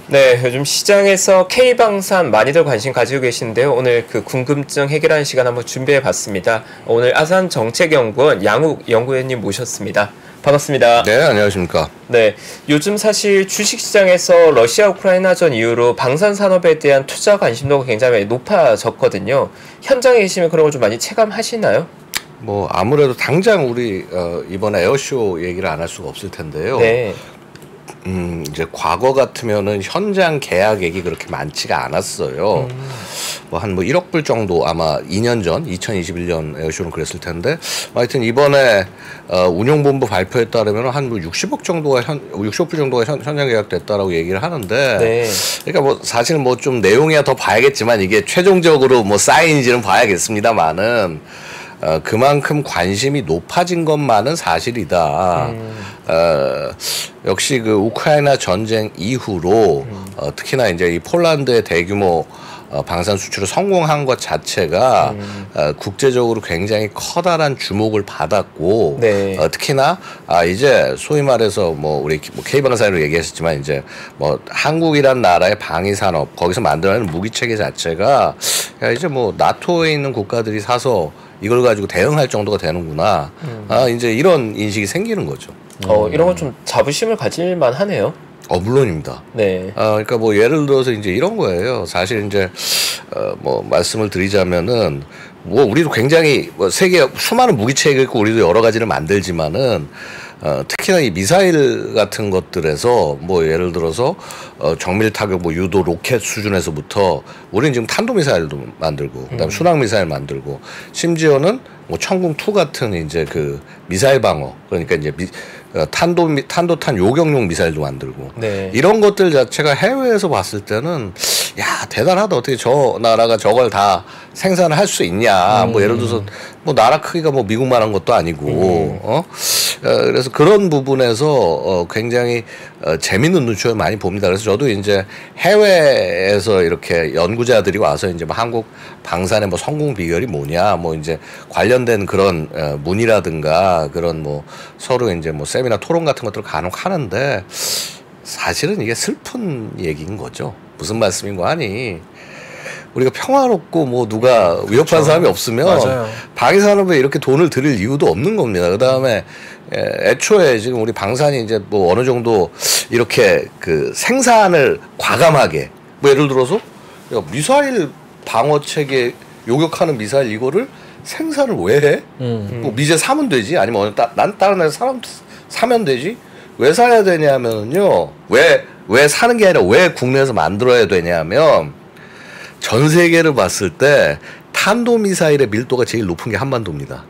네, 요즘 시장에서 K방산 많이들 관심 가지고 계신데요. 오늘 그 궁금증 해결하는 시간 한번 준비해 봤습니다. 오늘 아산정책연구원 양욱 연구위원님 모셨습니다. 반갑습니다. 네, 안녕하십니까. 네, 요즘 사실 주식시장에서 러시아 우크라이나전 이후로 방산 산업에 대한 투자 관심도가 굉장히 높아졌거든요. 현장에 계시면 그런 걸 좀 많이 체감하시나요? 뭐 아무래도 당장 우리 이번에 에어쇼 얘기를 안 할 수가 없을 텐데요. 네. 이제 과거 같으면은 현장 계약액이 그렇게 많지가 않았어요. 뭐 한 1억 불 정도 아마 2년 전 2021년 에어쇼는 그랬을 텐데 하여튼 이번에 운용본부 발표에 따르면 한 60억 정도가 60억 불 정도가 현장 계약됐다라고 얘기를 하는데 네. 그러니까 뭐 사실 뭐 좀 내용이야 더 봐야겠지만 이게 최종적으로 뭐 쌓인지는 봐야겠습니다만은 그만큼 관심이 높아진 것만은 사실이다. 역시 그 우크라이나 전쟁 이후로 특히나 이제 이 폴란드의 대규모 방산 수출을 성공한 것 자체가 국제적으로 굉장히 커다란 주목을 받았고 네. 특히나 이제 소위 말해서 뭐 우리 뭐 K방산으로 얘기했었지만 이제 뭐 한국이란 나라의 방위 산업 거기서 만들어내는 무기 체계 자체가 이제 뭐 나토에 있는 국가들이 사서 이걸 가지고 대응할 정도가 되는구나. 이제 이런 인식이 생기는 거죠. 이런 건 좀 자부심을 가질만 하네요. 물론입니다. 네. 그러니까 뭐 예를 들어서 이제 이런 거예요. 사실 이제 뭐 말씀을 드리자면은 뭐 우리도 굉장히 뭐 세계 수많은 무기 체계가 있고 우리도 여러 가지를 만들지만은 특히나 이 미사일 같은 것들에서 뭐 예를 들어서 정밀 타격 뭐 유도 로켓 수준에서부터 우리는 지금 탄도 미사일도 만들고 그다음에 순항 미사일 만들고 심지어는 뭐 천궁2 같은 이제 그 미사일 방어 그러니까 이제 탄도탄 요격용 미사일도 만들고 네. 이런 것들 자체가 해외에서 봤을 때는 야 대단하다 어떻게 저 나라가 저걸 다 생산을 할 수 있냐 뭐 예를 들어서 뭐 나라 크기가 뭐 미국만한 것도 아니고 그래서 그런 부분에서 굉장히 재밌는 눈초를 많이 봅니다. 그래서 저도 이제 해외에서 이렇게 연구자들이 와서 이제 뭐 한국 방산의 뭐 성공 비결이 뭐냐 뭐 이제 관련된 그런 문의라든가 그런 뭐 서로 이제 뭐 세미나 토론 같은 것들을 간혹 하는데 사실은 이게 슬픈 얘기인 거죠. 무슨 말씀인 거 아니? 우리가 평화롭고 뭐 누가 위협하는 그렇죠. 사람이 없으면 맞아요. 방위 산업에 이렇게 돈을 들일 이유도 없는 겁니다. 그다음에 애초에 지금 우리 방산이 이제 뭐 어느 정도 이렇게 그 생산을 과감하게 뭐 예를 들어서 야, 미사일 방어 체계 요격하는 미사일 이거를 생산을 왜 해? 뭐 미제 사면 되지 아니면 난 다른 나라 사면 되지? 왜 사야 되냐면요. 왜 사는 게 아니라 왜 국내에서 만들어야 되냐면 전 세계를 봤을 때 탄도미사일의 밀도가 제일 높은 게 한반도입니다.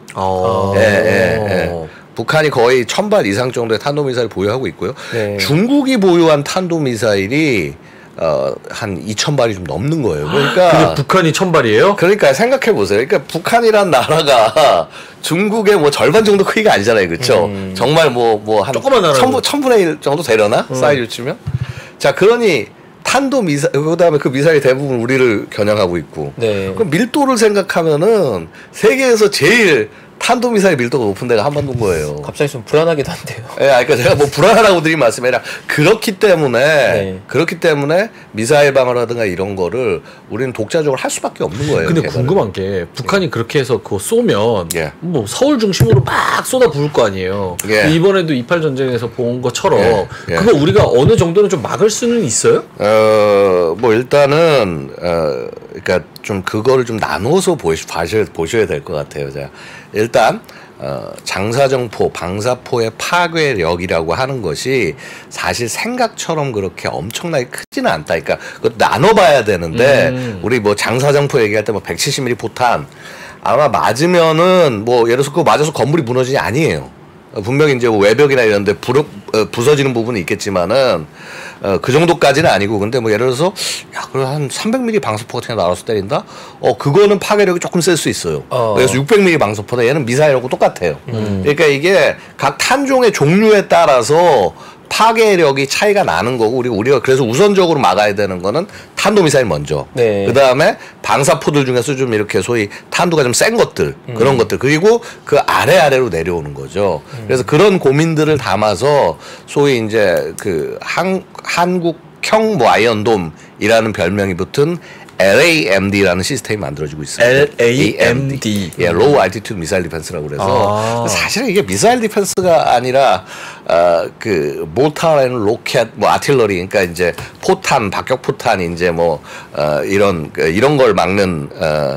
북한이 거의 1000발 이상 정도의 탄도미사일 보유하고 있고요. 네. 중국이 보유한 탄도미사일이 한 2000발이 좀 넘는 거예요. 그러니까 근데 북한이 1000발이에요? 그러니까 생각해 보세요. 그러니까 북한이란 나라가 중국의 뭐 절반 정도 크기가 아니잖아요, 그렇죠? 정말 뭐 한 조그만 나라 1000분의 1 정도 되려나 사이즈 치면? 자, 그러니 탄도 미사일 그다음에 그 미사일이 대부분 우리를 겨냥하고 있고. 네. 그럼 밀도를 생각하면은 세계에서 제일 탄도 미사일 밀도가 높은 데가 한반도인 거예요. 갑자기 좀 불안하기도 한데요. 예, 그러니까 제가 뭐 불안하다고 드린 말씀이 아니라 그렇기 때문에 미사일 방어라든가 이런 거를 우리는 독자적으로 할 수밖에 없는 거예요. 근데 개발을. 궁금한 게 북한이 그렇게 해서 그거 쏘면 예. 뭐 서울 중심으로 막 쏟아 부을 거 아니에요. 예. 이번에도 28 전쟁에서 본 것처럼 예. 그거 우리가 어느 정도는 좀 막을 수는 있어요? 뭐 일단은 그러니까 좀 그거를 좀 나눠서 보셔야 될 것 같아요. 자, 일단 장사정포, 방사포의 파괴력이라고 하는 것이 사실 생각처럼 그렇게 엄청나게 크지는 않다. 그러니까 그것도 나눠봐야 되는데 우리 뭐 장사정포 얘기할 때 뭐 170mm 포탄 아마 맞으면은 뭐 예를 들어서 그거 맞아서 건물이 무너지니 아니에요. 분명히 이제 외벽이나 이런 데 부서지는 부분이 있겠지만은 그 정도까지는 아니고 근데 뭐 예를 들어서 야, 그럼 한 300mm 방사포 같은 게 날아서 때린다? 그거는 파괴력이 조금 셀 수 있어요. 그래서 600mm 방사포다 얘는 미사일하고 똑같아요. 그러니까 이게 각 탄종의 종류에 따라서 파괴력이 차이가 나는 거고 우리가 그래서 우선적으로 막아야 되는 거는 탄도미사일 먼저. 네. 그 다음에 방사포들 중에서 좀 이렇게 소위 탄도가 좀 센 것들 그런 것들 그리고 그 아래로 내려오는 거죠. 그래서 그런 고민들을 담아서 소위 이제 그 한국 극형 뭐 아이언돔이라는 별명이 붙은 LAMD라는 시스템이 만들어지고 있습니다. LAMD. 예, Low Altitude Missile Defense라고 그래서 사실은 이게 미사일 디펜스가 아니라 그 모타앤 로켓 뭐 아틸러리 그러니까 이제 포탄, 박격 포탄 이제 뭐 이런 걸 막는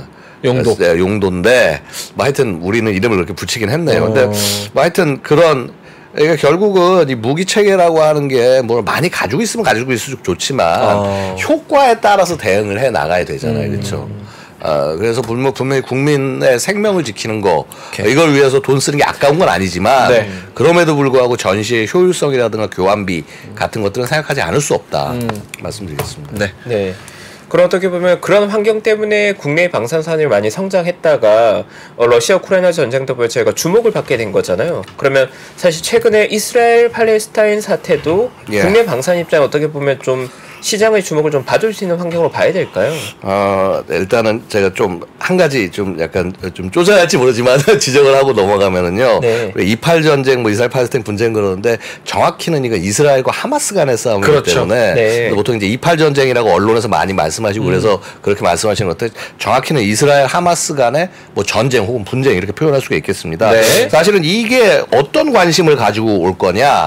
용도인데 뭐 하여튼 우리는 이름을 그렇게 붙이긴 했네요. 근데 뭐 하여튼 그런 그러니까 결국은 이 무기 체계라고 하는 게 뭐 많이 가지고 있으면 가지고 있을수록 좋지만 효과에 따라서 대응을 해 나가야 되잖아요, 그렇죠? 그래서 분명히 국민의 생명을 지키는 거 이걸 위해서 돈 쓰는 게 아까운 건 아니지만 네. 그럼에도 불구하고 전시의 효율성이라든가 교환비 같은 것들은 생각하지 않을 수 없다 말씀드리겠습니다. 네. 네. 그럼 어떻게 보면 그런 환경 때문에 국내 방산산업이 많이 성장했다가 러시아 우크라이나 전쟁도 보여 저희가 주목을 받게 된 거잖아요. 그러면 사실 최근에 이스라엘 팔레스타인 사태도 예. 국내 방산 입장 어떻게 보면 좀 시장의 주목을 좀 받을 수 있는 환경으로 봐야 될까요? 일단은 제가 좀 한 가지 좀 약간 좀 쪼잔할지 모르지만 지적을 하고 넘어가면은요. 네. 28 전쟁 뭐 이스라엘 팔레스타인 분쟁 그러는데 정확히는 이거 이스라엘과 하마스 간의 싸움이기 그렇죠. 때문에 네. 보통 이제 28 전쟁이라고 언론에서 많이 말씀하시고 그래서 그렇게 말씀하시는 것 같아요. 정확히는 이스라엘 하마스 간의 뭐 전쟁 혹은 분쟁 이렇게 표현할 수가 있겠습니다. 네. 사실은 이게 어떤 관심을 가지고 올 거냐.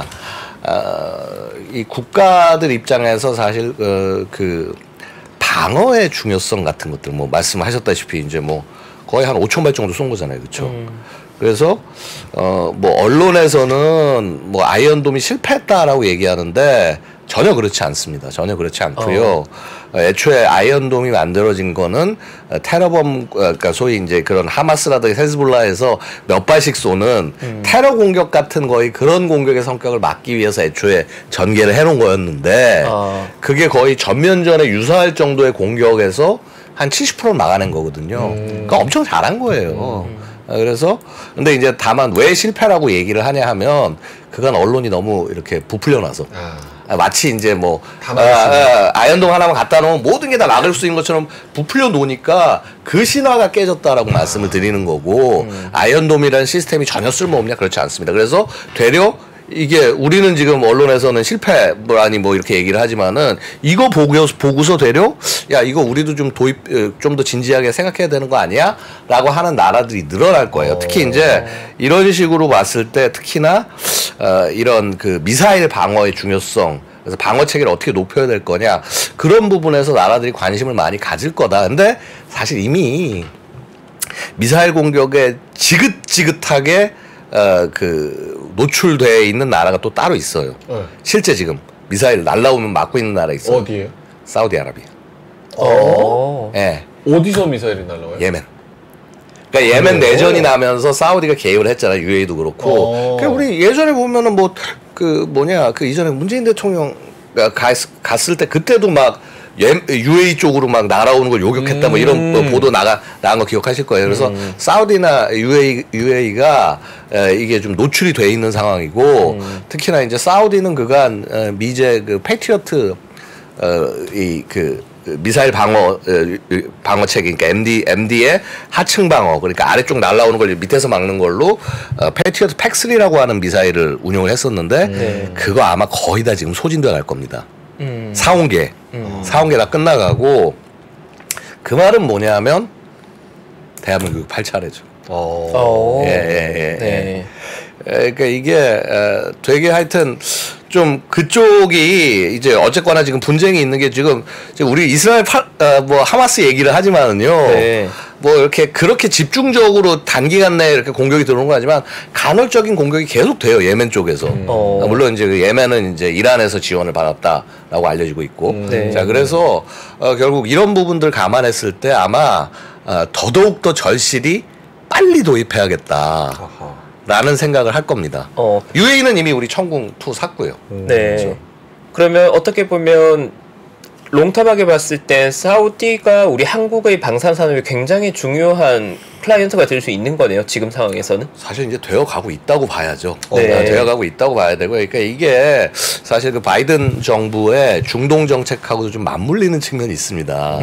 이 국가들 입장에서 사실 그 방어의 중요성 같은 것들 뭐 말씀하셨다시피 이제 뭐 거의 한 5천 발 정도 쏜 거잖아요, 그렇죠? 그래서 뭐 언론에서는 뭐 아이언돔이 실패했다라고 얘기하는데 전혀 그렇지 않습니다. 전혀 그렇지 않고요. 애초에 아이언돔이 만들어진 거는 테러범 그러니까 소위 이제 그런 하마스라든가 헤즈볼라에서 몇 발씩 쏘는 테러 공격 같은 거의 그런 공격의 성격을 막기 위해서 애초에 전개를 해놓은 거였는데 그게 거의 전면전에 유사할 정도의 공격에서 한 70%는 막아낸 거거든요. 그러니까 엄청 잘한 거예요. 그래서 근데 이제 다만 왜 실패라고 얘기를 하냐 하면 그건 언론이 너무 이렇게 부풀려 놔서 마치 이제 뭐 아이언돔 하나만 갖다 놓으면 모든 게 다 막을 수 있는 것처럼 부풀려 놓으니까 그 신화가 깨졌다라고 말씀을 드리는 거고 아이언돔이라는 시스템이 전혀 쓸모없냐 그렇지 않습니다. 그래서 되려 이게 우리는 지금 언론에서는 실패라니 뭐 이렇게 얘기를 하지만은 이거 보고서 되려 야 이거 우리도 좀 좀 더 진지하게 생각해야 되는 거 아니야? 라고 하는 나라들이 늘어날 거예요. 특히 이제 이런 식으로 봤을 때 특히나 이런 그 미사일 방어의 중요성 그래서 방어 체계를 어떻게 높여야 될 거냐 그런 부분에서 나라들이 관심을 많이 가질 거다. 근데 사실 이미 미사일 공격에 지긋지긋하게 그 노출되어 있는 나라가 또 따로 있어요. 실제 지금 미사일 날라오면 막고 있는 나라 있어요. 어디에요? 사우디아라비아. 예. 어디서 미사일이 날라와요? 예멘. 그러니까 예멘 내전이 나면서 사우디가 개입을 했잖아요. UAE도 그렇고. 그러니까 우리 예전에 보면은 뭐 그 뭐냐 그 이전에 문재인 대통령 갔을 때 그때도 막 UAE 쪽으로 막 날아오는 걸 요격했다 뭐 이런 보도 나간 거 기억하실 거예요. 그래서 사우디나 UAE가 이게 좀 노출이 돼 있는 상황이고 특히나 이제 사우디는 그간 미제 그 패트리어트 이 그 미사일 방어 체계 그러니까 MD의 하층 방어 그러니까 아래쪽 날라오는 걸 밑에서 막는 걸로 패트리어트 팩3라고 하는 미사일을 운용을 했었는데 그거 아마 거의 다 지금 소진돼 갈 겁니다. 사온계 다 끝나가고 그 말은 뭐냐면 대한민국 8차례죠. 네. 그러니까 이게 되게 하여튼 좀 그쪽이 이제 어쨌거나 지금 분쟁이 있는 게 지금 우리 이스라엘 뭐 하마스 얘기를 하지만은요. 네. 뭐 이렇게 그렇게 집중적으로 단기간 내에 이렇게 공격이 들어오는 건 아니지만 간헐적인 공격이 계속 돼요. 예멘 쪽에서. 물론 이제 그 예멘은 이제 이란에서 지원을 받았다라고 알려지고 있고. 네. 자, 그래서 결국 이런 부분들 감안했을 때 아마 더더욱 더 절실히 빨리 도입해야겠다. 라는 생각을 할 겁니다. UAE는 이미 우리 천궁2 샀고요. 네. 그렇죠. 그러면 어떻게 보면 롱텀하게 봤을 때 사우디가 우리 한국의 방산산업이 굉장히 중요한 클라이언트가 될 수 있는 거네요. 지금 상황에서는. 사실 이제 되어가고 있다고 봐야죠. 네. 되어가고 있다고 봐야 되고, 그러니까 이게 사실 그 바이든 정부의 중동 정책하고도 좀 맞물리는 측면이 있습니다.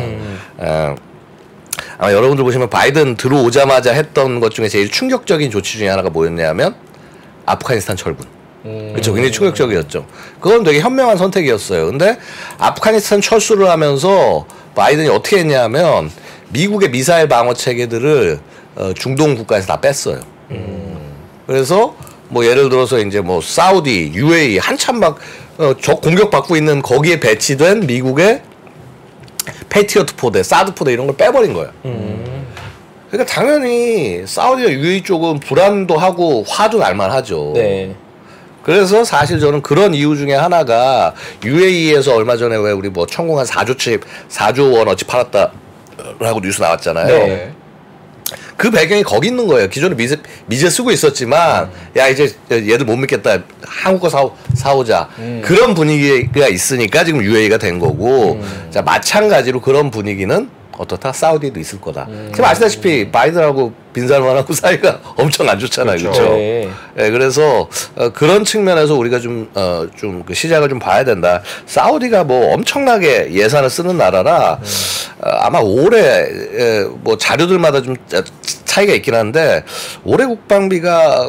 아마 여러분들 보시면 바이든 들어오자마자 했던 것 중에 제일 충격적인 조치 중에 하나가 뭐였냐면 아프가니스탄 철군. 그렇죠. 굉장히 충격적이었죠. 그건 되게 현명한 선택이었어요. 근데 아프가니스탄 철수를 하면서 바이든이 어떻게 했냐면 미국의 미사일 방어 체계들을 중동 국가에서 다 뺐어요. 그래서 뭐 예를 들어서 이제 뭐 사우디, UAE 한참 막 적 공격받고 있는 거기에 배치된 미국의 패트리어트 포대, 사드 포대 이런 걸 빼버린 거예요. 그러니까 당연히 사우디와 UAE 쪽은 불안도 하고 화도 날만하죠. 네. 그래서 사실 저는 그런 이유 중에 하나가 UAE에서 얼마 전에 왜 우리 뭐 천공한 4조 원 어치 팔았다라고 뉴스 나왔잖아요. 네. 그 배경이 거기 있는 거예요. 기존에 미제 쓰고 있었지만 야 이제 얘들 못 믿겠다. 한국 거 사오자. 그런 분위기가 있으니까 지금 UAE가 된 거고 자 마찬가지로 그런 분위기는 어떻다? 사우디에도 있을 거다. 지금 아시다시피 바이든하고 빈살만하고 사이가 엄청 안 좋잖아요. 그렇죠? 네. 네, 그래서 그런 측면에서 우리가 좀 그 시작을 좀 봐야 된다. 사우디가 뭐 엄청나게 예산을 쓰는 나라라 아마 올해 뭐 자료들마다 좀 차이가 있긴 한데 올해 국방비가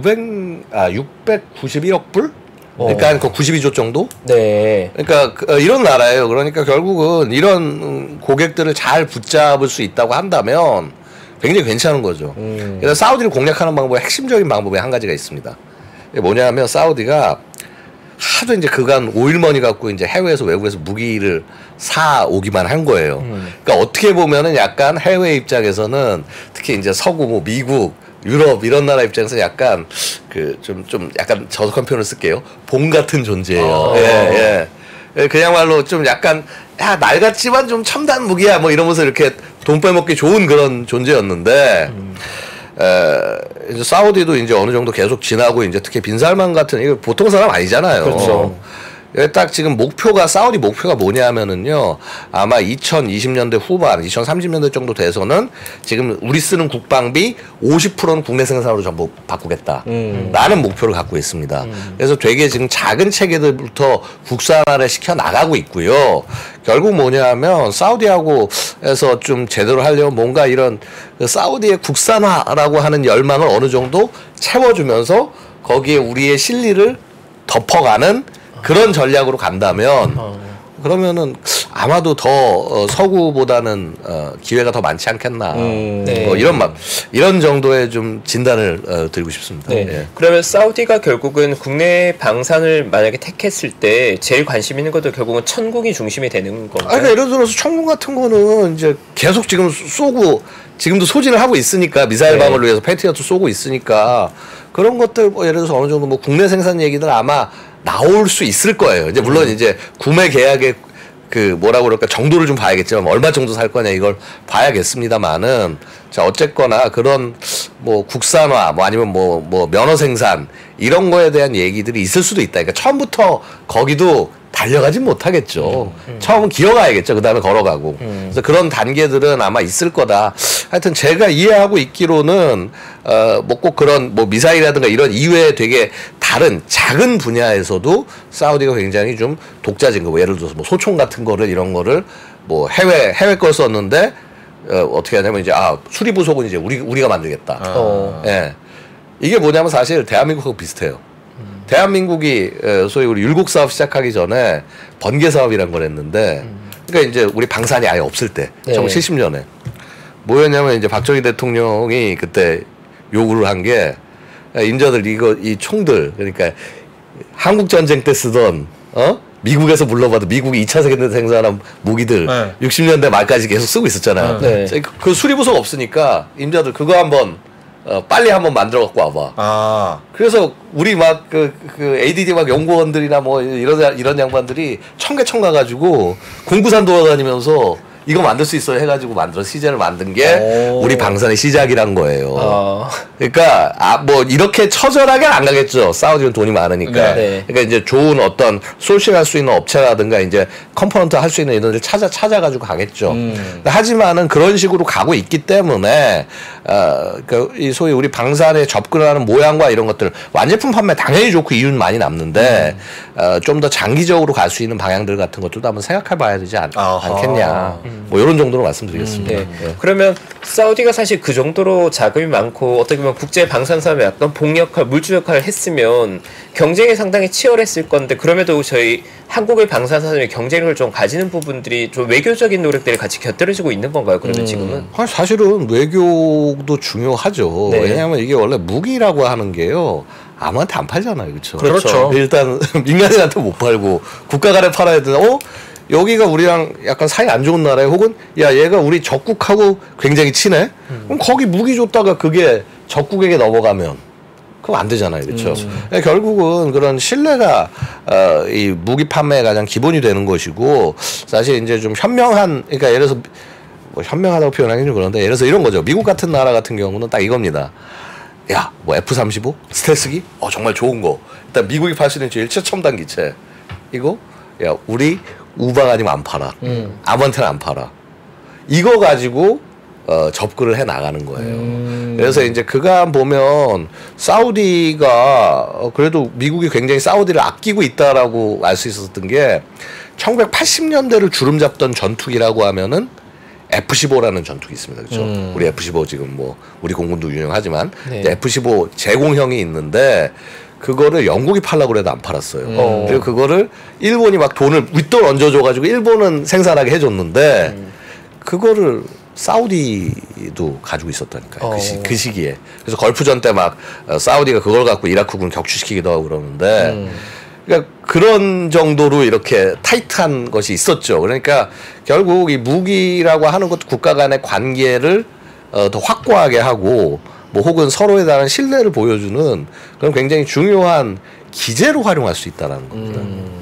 691억 불? 그러니까 그 92조 정도? 네. 그러니까 이런 나라예요. 그러니까 결국은 이런 고객들을 잘 붙잡을 수 있다고 한다면 굉장히 괜찮은 거죠. 그래서 사우디를 공략하는 방법의 핵심적인 방법이 한 가지가 있습니다. 이게 뭐냐면 사우디가 하도 이제 그간 오일머니 갖고 이제 해외에서 외국에서 무기를 사 오기만 한 거예요. 그러니까 어떻게 보면은 약간 해외 입장에서는 특히 이제 서구 뭐 미국 유럽 이런 나라 입장에서 약간 그 좀 약간 저속한 표현을 쓸게요. 봄 같은 존재예요. 예. 그야말로 좀 약간 야 낡았지만 좀 첨단 무기야 뭐 이러면서 이렇게 돈 빼먹기 좋은 그런 존재였는데 이제 사우디도 이제 어느 정도 계속 지나고 이제 특히 빈살만 같은 이거 보통 사람 아니잖아요. 그렇죠. 딱 지금 사우디 목표가 뭐냐면은요, 아마 2020년대 후반, 2030년대 정도 돼서는 지금 우리 쓰는 국방비 50%는 국내 생산으로 전부 바꾸겠다. 라는 목표를 갖고 있습니다. 그래서 되게 지금 작은 체계들부터 국산화를 시켜 나가고 있고요. 결국 뭐냐면 사우디하고 해서 좀 제대로 하려면 뭔가 이런 사우디의 국산화라고 하는 열망을 어느 정도 채워주면서 거기에 우리의 실리를 덮어가는 그런 전략으로 간다면 그러면은 아마도 더 서구보다는 기회가 더 많지 않겠나. 네. 이런 정도의 좀 진단을 드리고 싶습니다. 네. 예. 그러면 사우디가 결국은 국내 방산을 만약에 택했을 때 제일 관심 있는 것도 결국은 천국이 중심이 되는 건가요? 그러니까 예를 들어서 천공 같은 거는 이제 계속 지금 쏘고 지금도 소진을 하고 있으니까 미사일 네. 방어를 위해서 패트리어트 쏘고 있으니까 그런 것들 뭐 예를 들어서 어느 정도 뭐 국내 생산 얘기들 아마 나올 수 있을 거예요. 이제 물론 이제 구매 계약의 그 뭐라고 그럴까 정도를 좀 봐야겠지만 얼마 정도 살 거냐 이걸 봐야겠습니다만은 자 어쨌거나 그런 뭐 국산화 뭐 아니면 뭐 면허 생산 이런 거에 대한 얘기들이 있을 수도 있다. 그러니까 처음부터 거기도 달려가진 못하겠죠. 처음은 기어가야겠죠. 그 다음에 걸어가고. 그래서 그런 단계들은 아마 있을 거다. 하여튼 제가 이해하고 있기로는 뭐 꼭 그런 뭐 미사일이라든가 이런 이외에 되게 다른 작은 분야에서도 사우디가 굉장히 좀 독자적인 거. 뭐 예를 들어서 뭐 소총 같은 거를 이런 거를 뭐 해외 걸 썼는데 어떻게 하냐면 이제 수리 부속은 이제 우리가 만들겠다. 예. 이게 뭐냐면 사실 대한민국하고 비슷해요. 대한민국이 소위 우리 율곡 사업 시작하기 전에 번개 사업이란 걸 했는데 그러니까 이제 우리 방산이 아예 없을 때 네. 1970년에 뭐였냐면 이제 박정희 대통령이 그때 요구를 한 게 인자들 이 총들 그러니까 한국 전쟁 때 쓰던 미국에서 물러봐도 미국이 2차 세계대전 생산한 무기들 네. 60년대 말까지 계속 쓰고 있었잖아요. 네. 그 수리부속 없으니까 임자들 그거 한번 빨리 한번 만들어 갖고 와봐. 그래서 우리 막 그 ADD 막 연구원들이나 뭐 이런 양반들이 청계천 가가지고 공구산 돌아다니면서 이거 만들 수 있어 해가지고 시제를 만든 게 우리 방산의 시작이란 거예요. 그러니까 뭐 이렇게 처절하게 안 가겠죠. 사우디는 돈이 많으니까. 네. 그러니까 이제 좋은 어떤 소싱할 수 있는 업체라든가 이제 컴포넌트 할 수 있는 이런 데를 찾아가지고 가겠죠. 하지만은 그런 식으로 가고 있기 때문에 이 소위 우리 방산에 접근하는 모양과 이런 것들 완제품 판매 당연히 좋고 이윤 많이 남는데 좀 더 장기적으로 갈 수 있는 방향들 같은 것들도 한번 생각해 봐야 되지 않겠냐. 뭐 이런 정도로 말씀드리겠습니다. 네. 그러면 사우디가 사실 그 정도로 자금이 많고 어떻게 보면 국제 방산사업에 약간 봉 역할, 물주 역할을 했으면 경쟁이 상당히 치열했을 건데 그럼에도 저희 한국의 방산사업의 경쟁력을 좀 가지는 부분들이 좀 외교적인 노력들이 같이 곁들여지고 있는 건가요? 그러면 지금은? 사실은 외교도 중요하죠. 네. 왜냐하면 이게 원래 무기라고 하는 게요. 아무한테 안 팔잖아요. 그렇죠? 그렇죠. 일단 민간인한테 못 팔고 국가 간에 팔아야 되나? 여기가 우리랑 약간 사이 안 좋은 나라에 혹은 야 얘가 우리 적국하고 굉장히 친해? 그럼 거기 무기 줬다가 그게 적국에게 넘어가면 그럼 안 되잖아요. 그렇죠? 결국은 그런 신뢰가 이 무기 판매의 가장 기본이 되는 것이고 사실 이제 좀 현명한 그러니까 예를 들어서 뭐 현명하다고 표현하기는 좀 그런데 예를 들어서 이런 거죠. 미국 같은 나라 같은 경우는 딱 이겁니다. 야, 뭐 F-35 스텔스기? 정말 좋은 거. 일단 미국이 팔 수 있는 제일 최첨단 기체. 이거 야, 우리 우방 아니면 안 팔아. 아무한테나 안 팔아. 이거 가지고 접근을 해 나가는 거예요. 그래서 이제 그간 보면 사우디가 그래도 미국이 굉장히 사우디를 아끼고 있다라고 알 수 있었던 게 1980년대를 주름 잡던 전투기라고 하면은 F-15라는 전투기 있습니다. 그렇죠? 우리 F-15 지금 뭐 우리 공군도 유명하지만 네. F-15 제공형이 있는데 그거를 영국이 팔라고 해도 안 팔았어요. 그리고 그거를 일본이 막 돈을 윗돈 얹어줘가지고 일본은 생산하게 해줬는데 그거를 사우디도 가지고 있었다니까요. 그 시기에. 그래서 걸프전 때 막 사우디가 그걸 갖고 이라크군 격추시키기도 하고 그러는데 그러니까 그런 정도로 이렇게 타이트한 것이 있었죠. 그러니까 결국 이 무기라고 하는 것도 국가 간의 관계를 더 확고하게 하고 뭐 혹은 서로에 대한 신뢰를 보여주는 그런 굉장히 중요한 기제로 활용할 수 있다는 겁니다.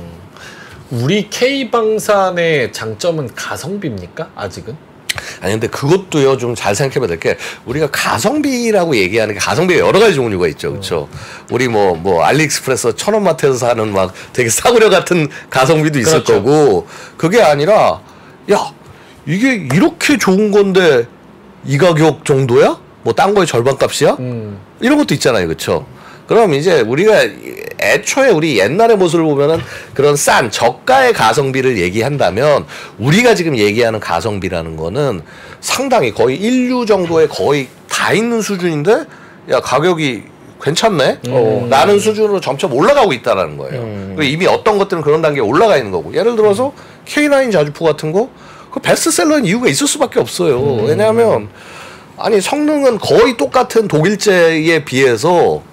우리 K방산의 장점은 가성비입니까? 아직은? 아니 근데 그것도요 좀 잘 생각해봐야 될 게 우리가 가성비라고 얘기하는 게 가성비가 여러 가지 종류가 있죠, 그렇죠? 우리 뭐 알리익스프레스 천원마트에서 사는 막 되게 싸구려 같은 가성비도 있을 그렇죠. 거고 그게 아니라 야 이게 이렇게 좋은 건데 이 가격 정도야? 뭐 딴 거의 절반값이야? 이런 것도 있잖아요, 그렇죠? 그럼 이제 우리가 애초에 우리 옛날의 모습을 보면은 그런 싼 저가의 가성비를 얘기한다면 우리가 지금 얘기하는 가성비라는 거는 상당히 거의 인류 정도의 거의 다 있는 수준인데 야 가격이 괜찮네? 라는 수준으로 점점 올라가고 있다는 거예요. 그리고 이미 어떤 것들은 그런 단계에 올라가 있는 거고 예를 들어서 K9 자주포 같은 거 그 베스트셀러인 이유가 있을 수밖에 없어요. 왜냐하면 아니 성능은 거의 똑같은 독일제에 비해서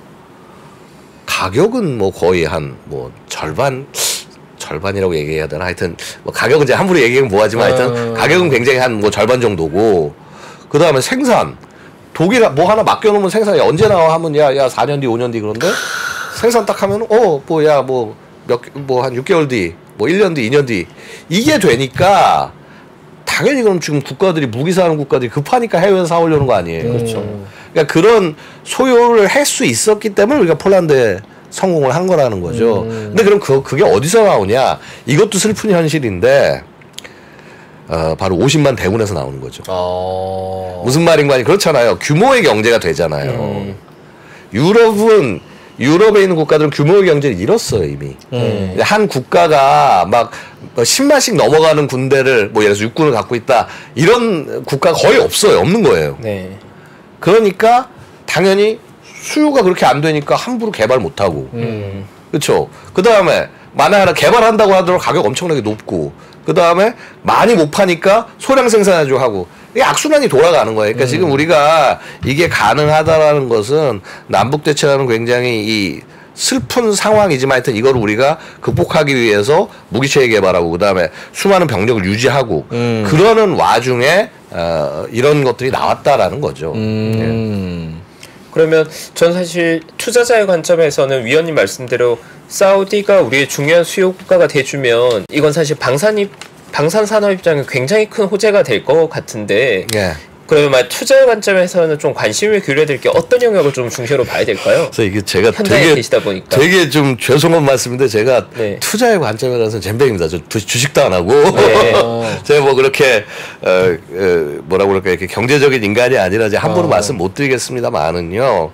가격은 뭐 거의 한 뭐 절반이라고 얘기해야 되나 하여튼 뭐 가격은 이제 함부로 얘기하면 뭐하지만 하여튼 가격은 굉장히 한 뭐 절반 정도고 그 다음에 생산 독일 뭐 하나 맡겨놓으면 생산이 언제 나와 하면 야 4년 뒤 5년 뒤 그런데 생산 딱 하면 뭐야 뭐 한 6개월 뒤 뭐 1년 뒤 2년 뒤 이게 되니까 당연히 그럼 지금 국가들이 무기 사는 국가들이 급하니까 해외에서 사오려는 거 아니에요. 그렇죠. 그러니까 그런 소요를 할 수 있었기 때문에 우리가 폴란드에 성공을 한 거라는 거죠. 근데 그럼 그게 어디서 나오냐? 이것도 슬픈 현실인데 바로 50만 대군에서 나오는 거죠. 무슨 말인가 하니 그렇잖아요. 규모의 경제가 되잖아요. 유럽에 있는 국가들은 규모의 경제를 잃었어요 이미. 한 국가가 막 10만씩 넘어가는 군대를 뭐 예를 들어서 육군을 갖고 있다 이런 국가가 거의 없어요. 없는 거예요. 네. 그러니까 당연히 수요가 그렇게 안 되니까 함부로 개발 못 하고. 그렇죠. 그 다음에 만에 하나 개발한다고 하더라도 가격 엄청나게 높고. 그 다음에 많이 못 파니까 소량 생산하죠 하고. 이게 악순환이 돌아가는 거예요. 그러니까 지금 우리가 이게 가능하다라는 것은 남북 대치라는 굉장히 이 슬픈 상황이지만 하여튼 이걸 우리가 극복하기 위해서 무기체계 개발하고 그다음에 수많은 병력을 유지하고 그러는 와중에 이런 것들이 나왔다라는 거죠. 그러면 전 사실 투자자의 관점에서는 위원님 말씀대로 사우디가 우리의 중요한 수요 국가가 돼주면 이건 사실 방산 산업 입장에 굉장히 큰 호재가 될 것 같은데 예. 그러면 투자의 관점에서는 좀 관심을 기울여야 될 게 어떤 영역을 좀 중시로 봐야 될까요? 그래서 이게 제가 현장에 계시다 보니까 되게 좀 죄송한 말씀인데 제가 네. 투자의 관점이라서 잼병입니다. 저 주식도 안 하고 네. 제가 뭐 그렇게 뭐라고 그럴까 이렇게 경제적인 인간이 아니라 제가 함부로 말씀 못 드리겠습니다만은요.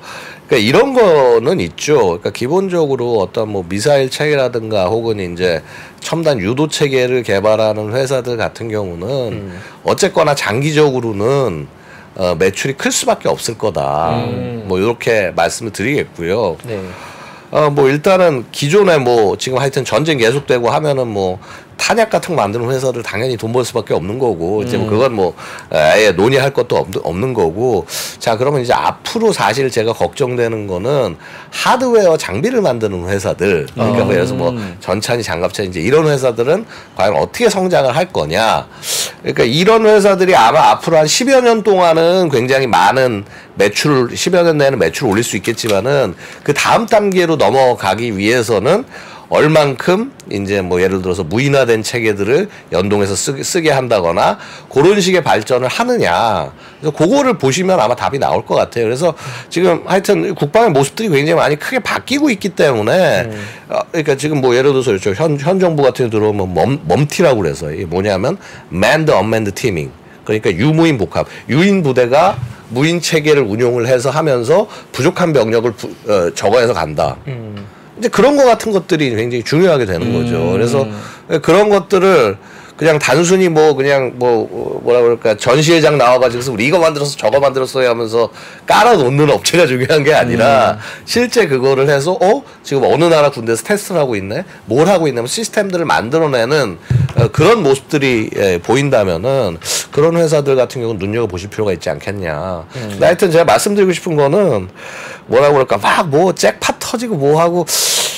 그러니까 이런 거는 있죠. 그러니까 기본적으로 어떤 뭐 미사일 체계라든가 혹은 이제 첨단 유도 체계를 개발하는 회사들 같은 경우는 어쨌거나 장기적으로는 매출이 클 수밖에 없을 거다. 뭐 이렇게 말씀을 드리겠고요. 네. 뭐 일단은 기존에 뭐 지금 하여튼 전쟁 계속되고 하면은 뭐 탄약 같은 거 만드는 회사들 당연히 돈 벌 수밖에 없는 거고 이제 뭐 그건 뭐 아예 논의할 것도 없는 거고. 자, 그러면 이제 앞으로 사실 제가 걱정되는 거는 하드웨어 장비를 만드는 회사들, 그러니까 뭐 예를 들어서 뭐 전차니 장갑차 이제 이런 회사들은 과연 어떻게 성장을 할 거냐. 그러니까 이런 회사들이 아마 앞으로 한 10여 년 동안은 굉장히 많은 매출을 10여 년 내에는 매출을 올릴 수 있겠지만은 그 다음 단계로 넘어가기 위해서는 얼만큼 이제 뭐 예를 들어서 무인화된 체계들을 연동해서 쓰게 한다거나 그런 식의 발전을 하느냐. 그래서 그거를 보시면 아마 답이 나올 것 같아요. 그래서 지금 하여튼 국방의 모습들이 굉장히 많이 크게 바뀌고 있기 때문에 그러니까 지금 뭐 예를 들어서 현 정부 같은 데 들어오면 멈티라고 그래서 이게 뭐냐면 Manned Unmanned Teaming. 그러니까 유무인 복합. 유인 부대가 무인 체계를 운용을 해서 하면서 부족한 병력을 적어해서 간다. 이제 그런 거 같은 것들이 굉장히 중요하게 되는 거죠. 그래서 그런 것들을 그냥 단순히 뭐 그냥 뭐 뭐라 그럴까 전시회장 나와가지고 우리 이거 만들었어 저거 만들었어 하면서 깔아놓는 업체가 중요한 게 아니라 실제 그거를 해서 지금 어느 나라 군대에서 테스트를 하고 있네, 뭘 하고 있냐면 시스템들을 만들어내는 그런 모습들이 보인다면은 그런 회사들 같은 경우는 눈여겨 보실 필요가 있지 않겠냐. 근데 하여튼 제가 말씀드리고 싶은 거는 뭐라 그럴까 막 뭐 잭팟 터지고 뭐 하고.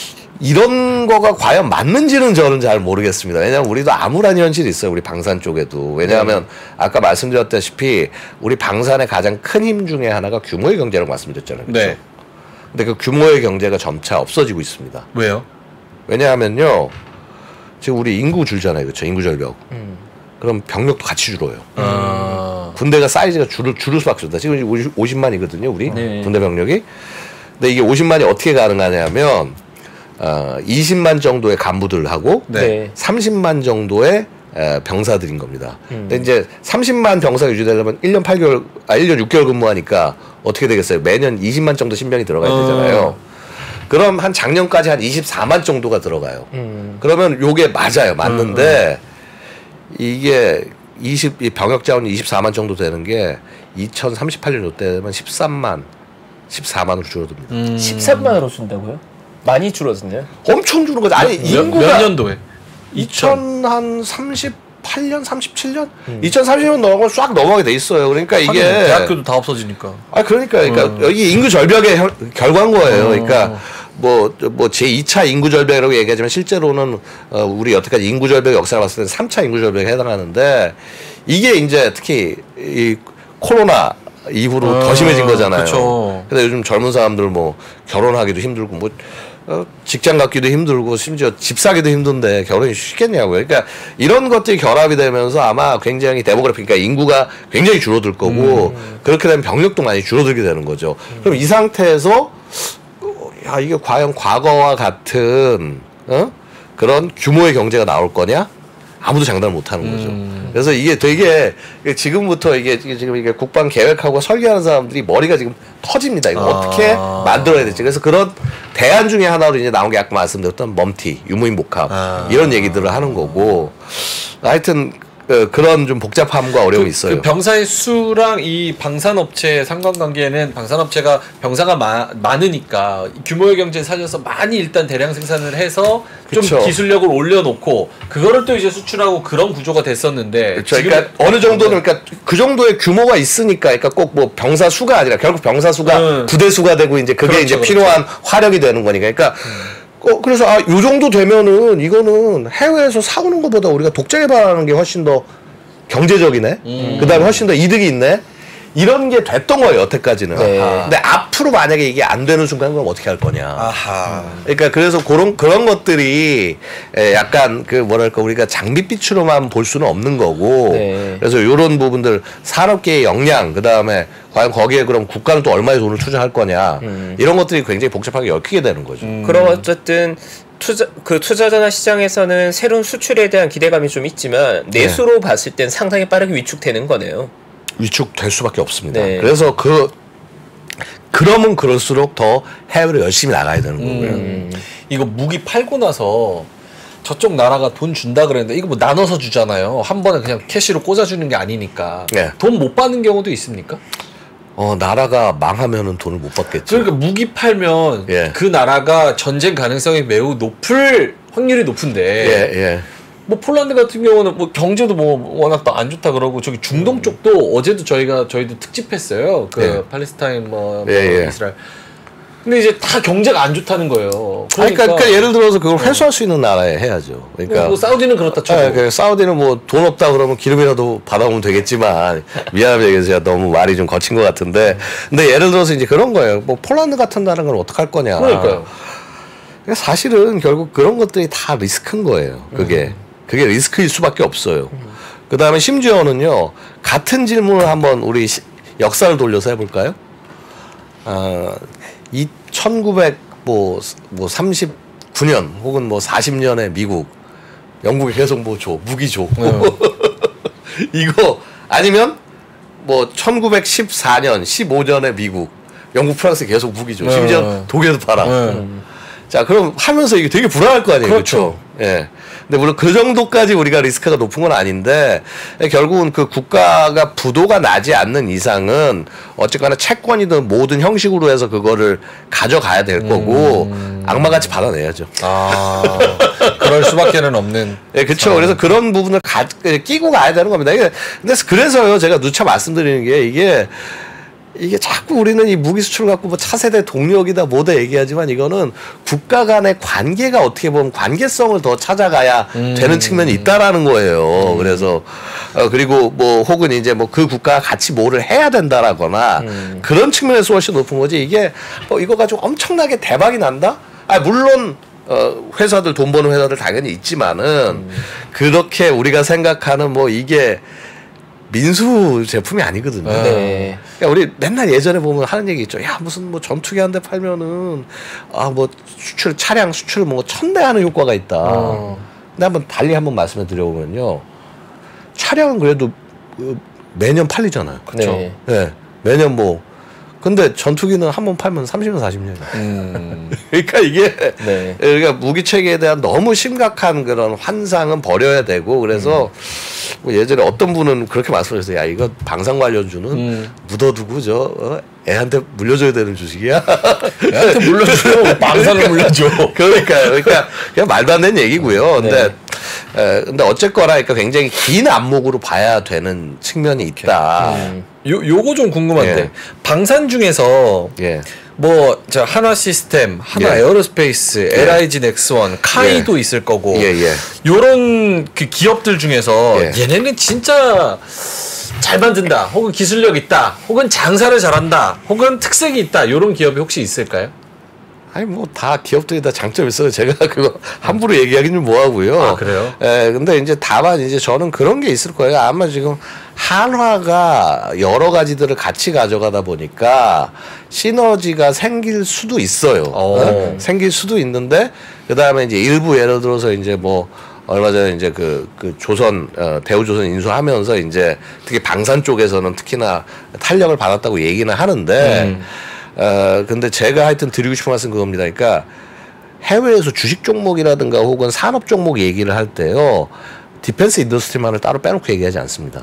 이런 거가 과연 맞는지는 저는 잘 모르겠습니다. 왜냐하면 우리도 암울한 현실이 있어요. 우리 방산 쪽에도. 왜냐하면 아까 말씀드렸다시피 우리 방산의 가장 큰 힘 중에 하나가 규모의 경제라고 말씀드렸잖아요. 그렇죠? 네. 근데 그 규모의 경제가 점차 없어지고 있습니다. 왜요? 왜냐하면요. 지금 우리 인구 줄잖아요. 그렇죠? 인구 절벽. 그럼 병력도 같이 줄어요. 군대가 사이즈가 줄을 수밖에 없다. 지금 50만이거든요. 우리 네. 군대 병력이. 근데 이게 50만이 어떻게 가능하냐면 20만 정도의 간부들하고 네. 30만 정도의 병사들인 겁니다. 근데 이제 30만 병사 유지되려면 1년 6개월 근무하니까 어떻게 되겠어요? 매년 20만 정도 신병이 들어가야 되잖아요. 그럼 한 작년까지 한 24만 정도가 들어가요. 그러면 요게 맞아요. 맞는데 이게 이 병역 자원이 24만 정도 되는 게 2038년 요때 되면 14만으로 줄어듭니다. 13만으로 준다고요? 많이 줄어드네요. 엄청 줄은 거죠. 아니 인구가 몇 년도에? 2038년, 37년, 2030년 넘어가면 쫙 넘어가게 돼 있어요. 그러니까 이게 대학교도 다 없어지니까. 그러니까 여기 인구 절벽의 결과인 거예요. 그러니까 뭐 제2차 인구 절벽이라고 얘기하지만 실제로는 우리 여태까지 인구 절벽 역사를 봤을 때 3차 인구 절벽에 해당하는데 이게 이제 특히 이 코로나 이후로 더 심해진 거잖아요. 그쵸. 근데 요즘 젊은 사람들 뭐 결혼하기도 힘들고 뭐 직장 갖기도 힘들고 심지어 집 사기도 힘든데 결혼이 쉽겠냐고요. 그러니까 이런 것들이 결합이 되면서 아마 굉장히 데모그래피, 그러니까 인구가 굉장히 줄어들 거고 그렇게 되면 병력도 많이 줄어들게 되는 거죠. 그럼 이 상태에서 야 이게 과연 과거와 같은 그런 규모의 경제가 나올 거냐? 아무도 장담을 못 하는 거죠. 그래서 이게 되게 지금부터 이게 국방 계획하고 설계하는 사람들이 머리가 지금 터집니다. 이거 어떻게 만들어야 될지. 그래서 그런 대안 중에 하나로 이제 나온 게 아까 말씀드렸던 멈티, 유무인 복합 이런 얘기들을 하는 거고. 하여튼 그런 좀 복잡함과 어려움이 있어요. 그 병사의 수랑 이 방산업체의 상관관계는 방산업체가 병사가 많으니까 규모의 경제에 살려서 많이 일단 대량 생산을 해서 좀 그쵸. 기술력을 올려놓고 그거를 또 이제 수출하고 그런 구조가 됐었는데 그렇죠. 그러니까 어느 정도는 그러니까 그 정도의 규모가 있으니까 그러니까 꼭 뭐 병사 수가 아니라 결국 병사 수가 부대 수가 되고 이제 그게 그렇죠, 이제 필요한 화력이 되는 거니까. 그러니까 그래서 요 정도 되면은 이거는 해외에서 사오는 것보다 우리가 독자 개발하는 게 훨씬 더 경제적이네. 그다음에 훨씬 더 이득이 있네. 이런 게 됐던 거예요, 여태까지는. 네. 근데 앞으로 만약에 이게 안 되는 순간 그럼 어떻게 할 거냐. 아하. 그러니까 그래서 그런 것들이 약간 그 뭐랄까 우리가 장밋빛으로만 볼 수는 없는 거고. 네. 그래서 이런 부분들 산업계의 역량, 그다음에 과연 거기에 그럼 국가는 또 얼마의 돈을 투자할 거냐. 이런 것들이 굉장히 복잡하게 얽히게 되는 거죠. 그럼 어쨌든 투자자나 시장에서는 새로운 수출에 대한 기대감이 좀 있지만 내수로 봤을 땐 상당히 빠르게 위축되는 거네요. 위축될 수밖에 없습니다. 네. 그래서 그 그러면 그럴수록 더 해외로 열심히 나가야 되는 거고요. 이거 무기 팔고 나서 저쪽 나라가 돈 준다 그랬는데 이거 뭐 나눠서 주잖아요. 한 번에 그냥 캐시로 꽂아주는 게 아니니까. 네. 돈 못 받는 경우도 있습니까? 나라가 망하면은 돈을 못 받겠죠. 그러니까 무기 팔면 예. 그 나라가 전쟁 가능성이 매우 높을 확률이 높은데 예, 예. 뭐 폴란드 같은 경우는 뭐 경제도 뭐 워낙 또 안 좋다 그러고 저기 중동 쪽도 어제도 저희도 특집했어요. 그 예. 팔레스타인 뭐 예, 예. 이스라엘. 근데 이제 다 경제가 안 좋다는 거예요. 그러니까 예를 들어서 그걸 회수할 수 있는 나라에 해야죠. 그러니까 뭐 사우디는 그렇다 쳐도. 그 사우디는 뭐 돈 없다 그러면 기름이라도 받아오면 되겠지만 미안하게 얘기해서 너무 말이 좀 거친 것 같은데 근데 예를 들어서 이제 그런 거예요. 뭐 폴란드 같은 나라는 걸 어떡할 거냐. 그러니까요. 그러니까 사실은 결국 그런 것들이 다 리스크인 거예요. 그게 리스크일 수밖에 없어요. 그 다음에 심지어는요 같은 질문을 한번 우리 역사를 돌려서 해볼까요? 1939년 혹은 뭐 40년에 미국, 영국이 계속 뭐 줘, 무기 줘. 이거 아니면 뭐 1914년, 15년에 미국, 영국, 프랑스 계속 무기 줘. 심지어 독일도 팔아. 자, 그럼 하면서 이게 되게 불안할 거 아니에요. 그렇죠. 예. 근데 물론 그 정도까지 우리가 리스크가 높은 건 아닌데 결국은 그 국가가 부도가 나지 않는 이상은 어쨌거나 채권이든 모든 형식으로 해서 그거를 가져가야 될 거고 악마같이 받아내야죠. 그럴 수밖에는 없는. 예, 그렇죠. 그래서 그런 부분을 끼고 가야 되는 겁니다. 근데 그래서요, 제가 누차 말씀드리는 게 이게 자꾸 우리는 이 무기 수출 갖고 뭐 차세대 동력이다 뭐다 얘기하지만 이거는 국가 간의 관계가 어떻게 보면 관계성을 더 찾아가야 되는 측면이 있다라는 거예요. 그래서 그리고 뭐 혹은 이제 뭐 그 국가가 같이 뭐를 해야 된다라거나 그런 측면에서 훨씬 높은 거지. 이게 이거 가지고 엄청나게 대박이 난다? 물론 회사들 돈 버는 회사들 당연히 있지만은 그렇게 우리가 생각하는 뭐 이게 민수 제품이 아니거든요. 네. 그러니까 우리 맨날 예전에 보면 하는 얘기 있죠. 야, 무슨 뭐 전투기 한 대 팔면은 뭐 차량 수출 뭐 1000대 하는 효과가 있다. 근데 한번 달리 한번 말씀해 드려보면요. 차량은 그래도 매년 팔리잖아요. 그렇죠. 네. 네. 매년 뭐 근데 전투기는 한 번 팔면 30년 40년이에요. 그러니까 이게 그러니까 무기 체계에 대한 너무 심각한 그런 환상은 버려야 되고 그래서 뭐 예전에 어떤 분은 그렇게 말씀하셨어요. 야, 이거 방산 관련주는 묻어두고 애한테 물려줘야 되는 주식이야. 애한테 물려줘요. 방산을 물려줘. 그러니까 그냥 말도 안 되는 얘기고요. 근데 어쨌거나 그러니까 굉장히 긴 안목으로 봐야 되는 측면이 있다. 요거 좀 궁금한데 예. 방산 중에서 예. 뭐 저 한화 시스템, 한화 예. 에어로스페이스, 예. LIG 넥스원, 카이도 있을 거고 요런 그 기업들 중에서 얘네는 진짜 잘 만든다, 혹은 기술력 있다, 혹은 장사를 잘한다, 혹은 특색이 있다, 요런 기업이 혹시 있을까요? 아니 뭐 다 기업들이 다 장점이 있어요. 제가 그거 함부로 얘기하기는 뭐하고요. 그래요? 근데 이제 다만 이제 저는 그런 게 있을 거예요. 아마 지금 한화가 여러 가지들을 같이 가져가다 보니까 시너지가 생길 수도 있어요. 생길 수도 있는데 그 다음에 이제 일부 예를 들어서 이제 뭐 얼마 전에 이제 그 조선 대우조선 인수하면서 이제 특히 방산 쪽에서는 특히나 탄력을 받았다고 얘기는 하는데. 근데 제가 하여튼 드리고 싶은 말씀 그겁니다. 그러니까 해외에서 주식 종목이라든가 혹은 산업 종목 얘기를 할 때요, 디펜스 인더스트리만을 따로 빼놓고 얘기하지 않습니다.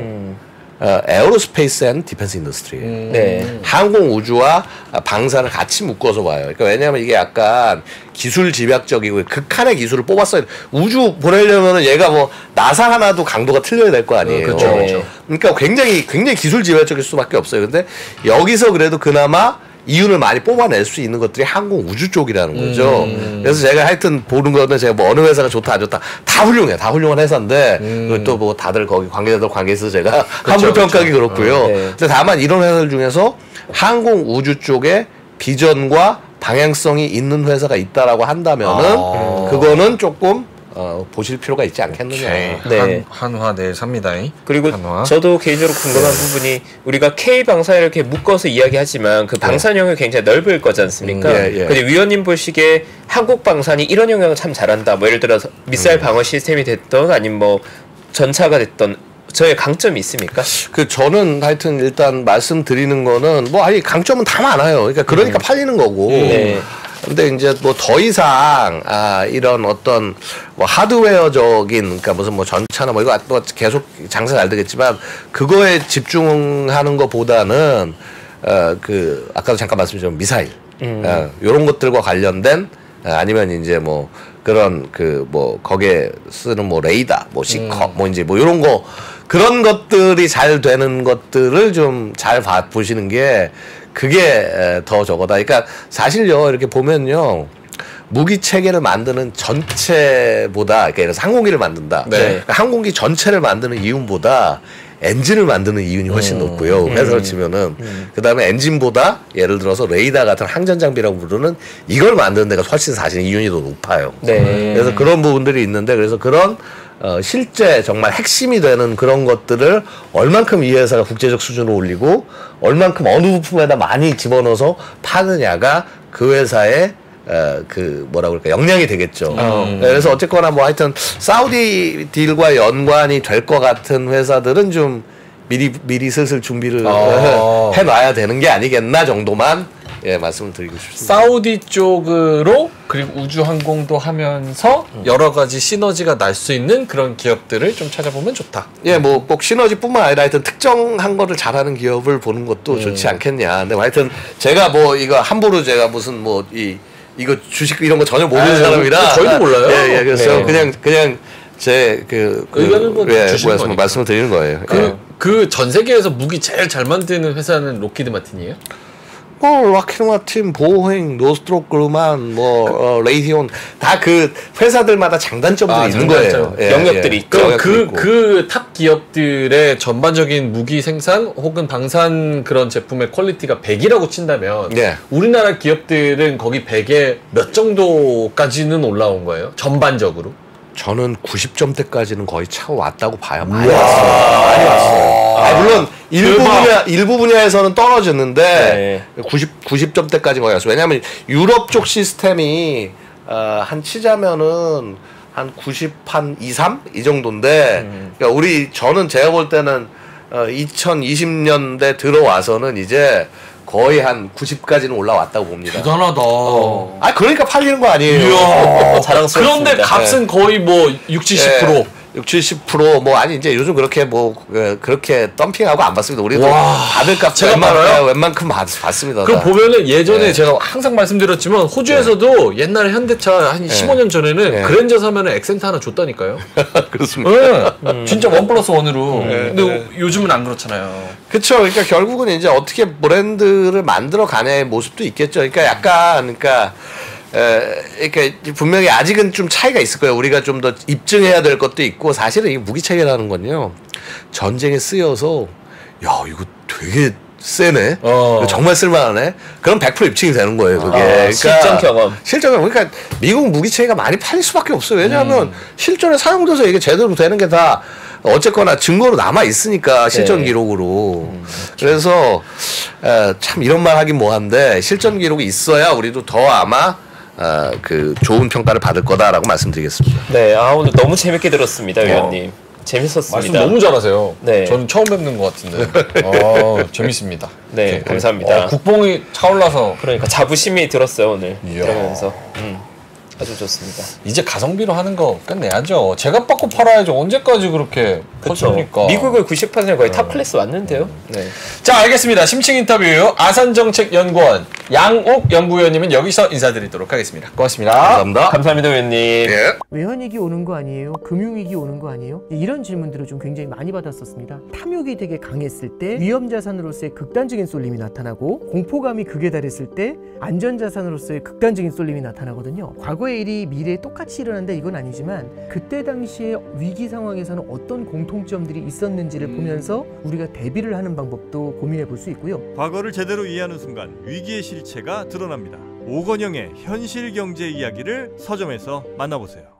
에어로스페이스 앤 디펜스 인더스트리예요. 항공 우주와 방산을 같이 묶어서 봐요. 그러니까 왜냐하면 이게 약간 기술 집약적이고 극한의 기술을 뽑았어요. 우주 보내려면은 얘가 뭐 나사 하나도 강도가 틀려야 될 거 아니에요. 그렇죠. 그러니까 굉장히 기술 집약적일 수밖에 없어요. 근데 여기서 그래도 그나마 이윤을 많이 뽑아낼 수 있는 것들이 항공 우주 쪽이라는 거죠. 그래서 제가 하여튼 보는 거는 제가 뭐 어느 회사가 좋다 안 좋다 다 훌륭해, 다 훌륭한 회사인데 또 뭐 다들 거기 관계자들 관계에서 제가 함부로 평가하기 그렇고요. 근데 다만 이런 회사들 중에서 항공 우주 쪽에 비전과 방향성이 있는 회사가 있다라고 한다면은 그거는 조금 보실 필요가 있지 않겠느냐. 네. 한화 내일 삽니다. 그리고 한화. 저도 개인적으로 궁금한 부분이 우리가 K방산 이렇게 묶어서 이야기하지만 그 방산 영역이 굉장히 넓을 거지 않습니까? 근데 위원님 보시기에 한국 방산이 이런 영역을 참 잘한다. 뭐 예를 들어서 미사일 방어 시스템이 됐던 아니면 뭐 전차가 됐던 저의 강점이 있습니까? 저는 하여튼 일단 말씀드리는 거는 뭐 아니 강점은 다 많아요. 그러니까 팔리는 거고. 네. 근데 이제 뭐 더 이상 이런 어떤 뭐 하드웨어적인 그러니까 무슨 뭐 전차나 뭐 이거 뭐 계속 장사 잘 되겠지만 그거에 집중하는 것보다는 그 아까도 잠깐 말씀드린 미사일 이런 것들과 관련된 아니면 이제 뭐 그런 그 뭐 거기에 쓰는 뭐 레이더 뭐 시커 뭐 이제 뭐 이런 거 그런 것들이 잘 되는 것들을 좀 잘 보시는 게 그게 더 저거다. 그러니까 사실요 이렇게 보면요 무기 체계를 만드는 전체보다 그러니까 예를 들어서 항공기를 만든다. 네. 그러니까 항공기 전체를 만드는 이윤보다 엔진을 만드는 이윤이 훨씬 높고요. 회사를 치면은 그다음에 엔진보다 예를 들어서 레이더 같은 항전 장비라고 부르는 이걸 만드는 데가 훨씬 사실 이윤이 더 높아요. 네. 그래서 그런 부분들이 있는데 그래서 그런 실제 정말 핵심이 되는 그런 것들을 얼만큼 이 회사가 국제적 수준으로 올리고 얼만큼 어느 부품에다 많이 집어넣어서 파느냐가 그 회사의 그 뭐라 그럴까 역량이 되겠죠. 그래서 어쨌거나 뭐 하여튼 사우디 딜과 연관이 될 것 같은 회사들은 좀 미리 슬슬 준비를 해놔야 되는 게 아니겠나 정도만 말씀을 드리고 싶습니다. 사우디 쪽으로 그리고 우주항공도 하면서 여러 가지 시너지가 날 수 있는 그런 기업들을 좀 찾아보면 좋다. 뭐 꼭 시너지뿐만 아니라 하여튼 특정한 거를 잘하는 기업을 보는 것도 좋지 않겠냐. 근데 하여튼 제가 뭐 이거 함부로 제가 무슨 뭐 이거 주식 이런 거 전혀 모르는 사람이라 저희도 몰라요. 그래서 그냥 제 의견을 말씀을 드리는 거예요. 그 전 세계에서 무기 제일 잘 만드는 회사는 록히드 마틴이에요? 록히드 마틴, 보잉, 노스트록 그루만, 레이디온 다 그 회사들마다 장단점들이 있는 거예요. 영역들이 있죠. 그 탑 기업들의 전반적인 무기 생산 혹은 방산 그런 제품의 퀄리티가 100이라고 친다면 우리나라 기업들은 거기 100에 몇 정도까지는 올라온 거예요? 전반적으로? 저는 90점대까지는 거의 차 왔다고 봐요. 많이 왔어요. 물론 일부 분야에서는 떨어졌는데 90점대까지 거의 왔어요. 왜냐하면 유럽 쪽 시스템이 한 치자면은 한 90한 2, 3? 이 정도인데 그러니까 저는 제가 볼 때는 2020년대 들어와서는 이제 거의 한 90까지는 올라왔다고 봅니다. 대단하다. 그러니까 팔리는 거 아니에요. 이야, 자랑스럽습니다. 그런데 값은 거의 뭐 60, 70%? 60% 뭐 아니 이제 요즘 그렇게 그렇게 덤핑하고 안 받습니다. 우리도 받을 값 제가 웬만큼 받습니다. 그 보면은 예전에 제가 항상 말씀드렸지만 호주에서도 옛날에 현대차 한 15년 전에는 그랜저 사면은 엑센트 하나 줬다니까요. 그렇습니다. 진짜 1+1으로. 근데 요즘은 안 그렇잖아요. 그렇죠. 그러니까 결국은 이제 어떻게 브랜드를 만들어 가냐의 모습도 있겠죠. 그러니까 약간 그러니까 분명히 아직은 좀 차이가 있을 거예요. 우리가 좀 더 입증해야 될 것도 있고 사실은 이 무기 체계라는 건요 전쟁에 쓰여서 이거 되게 세네. 정말 쓸만하네. 그럼 100% 입증이 되는 거예요. 그게. 그러니까 실전 경험. 그러니까 미국 무기 체계가 많이 팔릴 수밖에 없어요. 왜냐하면 실전에 사용돼서 이게 제대로 되는 게 다 어쨌거나 증거로 남아 있으니까 실전 기록으로. 그래서 참 이런 말 하긴 뭐한데 실전 기록이 있어야 우리도 더 아마 그 좋은 평가를 받을 거다라고 말씀드리겠습니다. 네, 오늘 너무 재밌게 들었습니다, 위원님. 재밌었습니다. 말씀 너무 잘하세요. 네, 저는 처음 뵙는 것 같은데. 재밌습니다. 네, 감사합니다. 국뽕이 차올라서 그러니까 자부심이 들었어요 오늘 들으면서. 아주 좋습니다. 이제 가성비로 하는 거 끝내야죠. 제값 받고 팔아야죠. 언제까지 그렇게 퍼집니까? 미국의 90% 거의 탑 클래스 왔는데요. 네. 자, 알겠습니다. 심층 인터뷰 아산정책연구원 양욱 연구위원님은 여기서 인사드리도록 하겠습니다. 고맙습니다. 감사합니다. 감사합니다, 위원님. 외환위기 오는 거 아니에요? 금융위기 오는 거 아니에요? 이런 질문들을 좀 굉장히 많이 받았었습니다. 탐욕이 되게 강했을 때 위험자산으로서의 극단적인 쏠림이 나타나고 공포감이 극에 달했을 때 안전자산으로서의 극단적인 쏠림이 나타나거든요. 과거의 일이 미래에 똑같이 일어난다 이건 아니지만 그때 당시에 위기 상황에서는 어떤 공통점들이 있었는지를 보면서 우리가 대비를 하는 방법도 고민해 볼 수 있고요. 과거를 제대로 이해하는 순간 위기의 실체가 드러납니다. 오건영의 현실 경제 이야기를 서점에서 만나보세요.